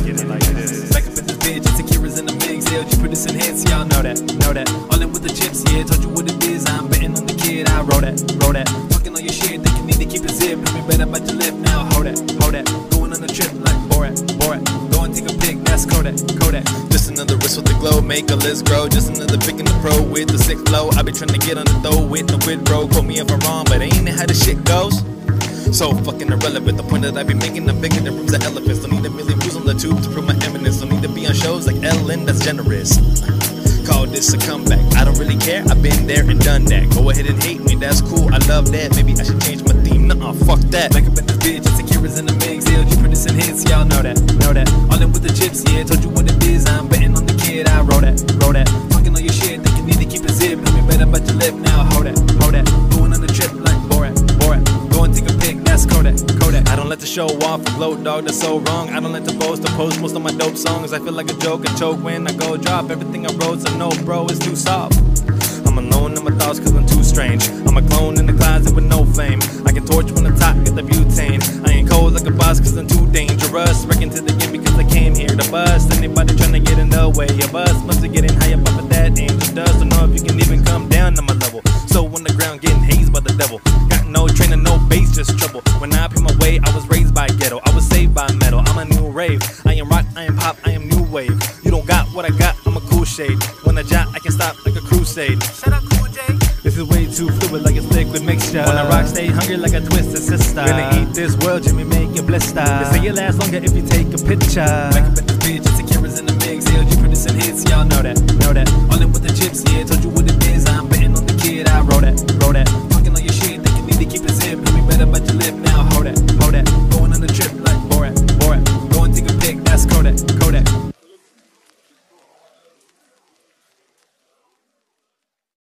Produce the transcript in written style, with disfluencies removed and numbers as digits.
get it like this. Back up in this bitch, it's Akira's in the mix. LG producing hits, y'all know that, know that. All in with the chips, yeah, told you what it is. I'm betting on the kid, I wrote that, wrote that. Talking all your shit, think you need to keep it zip. Let me better bite your lip now, hold that, hold that. Going on a trip like Borat, Borat. Go and take a pic, that's Kodak, Kodak. Just another wrist with the glow, make a list grow. Just another pick in the pro with the sick flow. I be trying to get on the throw with the wit bro. Quote me if I'm wrong, but ain't it how the shit goes? So fucking irrelevant. The point that I be making, I'm bigger than rooms of elephants. Don't need a million views on the tube to prove my eminence. Don't need to be on shows like Ellen, that's generous. Call this a comeback. I don't really care, I've been there and done that. Go ahead and hate me, that's cool, I love that. Maybe I should change my theme, nuh-uh, fuck that. Back up in this bitch, it's Akira's in the mix. LG producing hits, y'all know that, know that. All in with the chips, yeah, told you what it is. I'm betting on the kid, I wrote that, wrote that. Talking all your shit, think you need to keep it zip. Let me better bite your lip now, hold that, hold that. Going on a trip like Borat, Borat. Go and take a pic, that's Kodak, Kodak. I don't let the show off and gloat, dog, that's so wrong. I don't let the boast or post most of my dope songs. I feel like a joke and choke when I go drop everything I wrote, so no, bro, it's too soft. I'm alone in my thoughts cause I'm too strange. I'm a clone in the closet with no flame. I can torch when the top, get the butane. I ain't cold like a boss cause I'm too dangerous. Wrecking to the game because I came here to bust. Anybody trying to get in the way of us must be getting high up of that angel dust. Don't know if you can even come down to my level. So on the ground getting hazed by the devil. Got no training, no bass, just trouble. When I pay my way, I was raised by ghetto. I was saved by metal, I'm a new rave. I am rock, I am pop, I am new wave. You don't got what I got, I'm a cool shade. When I jot, I can stop like a crusade. Shut up, Cool J. This is way too fluid like it's liquid mixture. When I rock, stay hungry like a twisted sister. Gonna eat this world, Jimmy, make it blister. They say it lasts longer if you take a picture. Back up in this bitch, it's Akira's in the mix. LG producing hits, y'all know that, know that. All in with